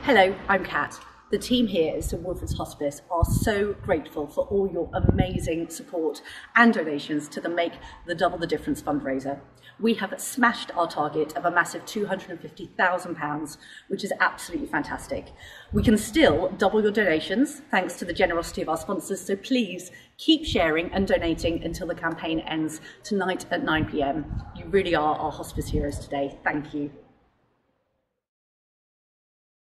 Hello, I'm Kat. The team here at St Wilfrid's Hospice are so grateful for all your amazing support and donations to the Make the Double the Difference fundraiser. We have smashed our target of a massive £250,000, which is absolutely fantastic. We can still double your donations thanks to the generosity of our sponsors, so please keep sharing and donating until the campaign ends tonight at 9 p.m. You really are our hospice heroes today. Thank you.